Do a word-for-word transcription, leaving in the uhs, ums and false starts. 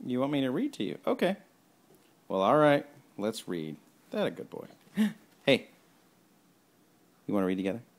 You want me to read to you? Okay. Well, all right. Let's read. That a good boy. Hey. You want to read together?